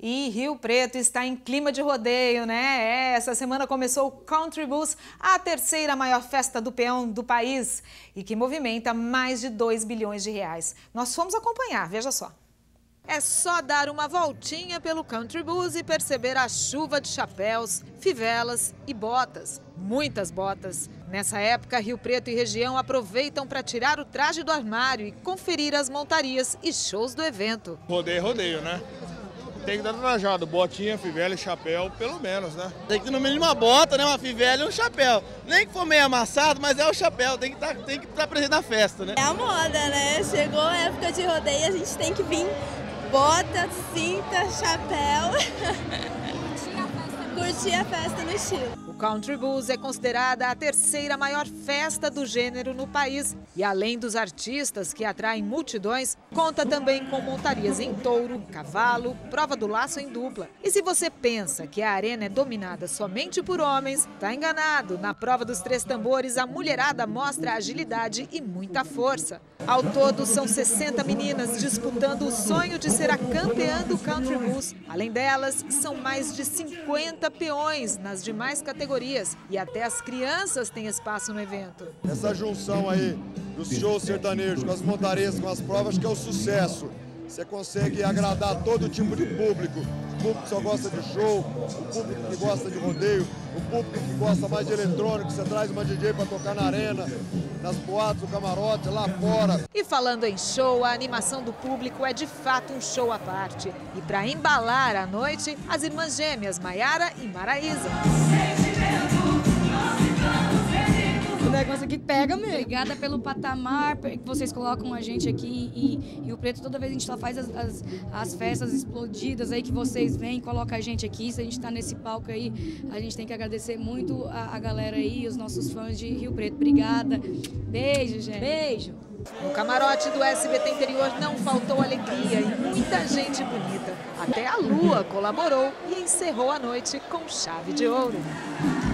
E Rio Preto está em clima de rodeio, né? Essa semana começou o Country Bus, a terceira maior festa do peão do país e que movimenta mais de 2 bilhões de reais. Nós fomos acompanhar, veja só. É só dar uma voltinha pelo Country Bus e perceber a chuva de chapéus, fivelas e botas. Muitas botas. Nessa época, Rio Preto e região aproveitam para tirar o traje do armário e conferir as montarias e shows do evento. Rodeio, né? Tem que dar trajado, botinha, fivela e chapéu, pelo menos, né? Tem que ter no mínimo uma bota, né, uma fivela e um chapéu. Nem que for meio amassado, mas é o chapéu, tem que estar presente na festa, né? É a moda, né? Chegou a época de rodeio, a gente tem que vir bota, cinta, chapéu. Curtir a festa no estilo. O Country Bus é considerada a terceira maior festa do gênero no país. E além dos artistas que atraem multidões, conta também com montarias em touro, cavalo, prova do laço em dupla. E se você pensa que a arena é dominada somente por homens, está enganado. Na prova dos 3 tambores, a mulherada mostra agilidade e muita força. Ao todo, são 60 meninas disputando o sonho de ser a campeã do Country Bus. Além delas, são mais de 50 peões nas demais categorias. E até as crianças têm espaço no evento. Essa junção aí dos shows sertanejos com as montarias, com as provas, que é o sucesso. Você consegue agradar todo tipo de público. O público que só gosta de show, o público que gosta de rodeio, o público que gosta mais de eletrônico. Você traz uma DJ para tocar na arena, nas boates, no camarote, lá fora. E falando em show, a animação do público é de fato um show à parte. E para embalar a noite, as irmãs gêmeas Maiara e Maraísa. O negócio aqui pega mesmo. Obrigada pelo patamar que vocês colocam a gente aqui em Rio Preto. Toda vez a gente só faz as festas explodidas aí que vocês vêm, colocam a gente aqui. Se a gente está nesse palco aí, a gente tem que agradecer muito a galera aí, os nossos fãs de Rio Preto. Obrigada. Beijo, gente. Beijo. No camarote do SBT Interior não faltou alegria e muita gente bonita. Até a Lua colaborou e encerrou a noite com chave de ouro.